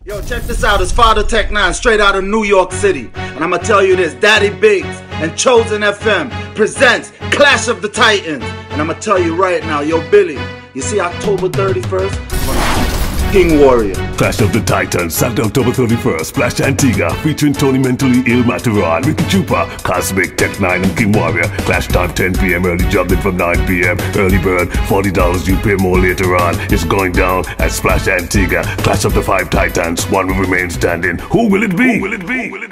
Yo, check this out. It's Father Tech 9 straight out of New York City. And I'ma tell you this, Daddy Biggs and Chosen FM presents Clash of the Titans. And I'ma tell you right now, yo Billy, you see October 31st? King Warrior. Clash of the Titans, Saturday, October 31st. Splash Antigua, featuring Tony Mentally Ill Mataran, Ricky Chupa, Cosmic, Tech 9, and King Warrior. Clash time 10 p.m. Early jumping from 9 p.m. Early bird, $40. You pay more later on. It's going down at Splash Antigua. Clash of the 5 Titans. One will remain standing. Who will it be? Who will it be?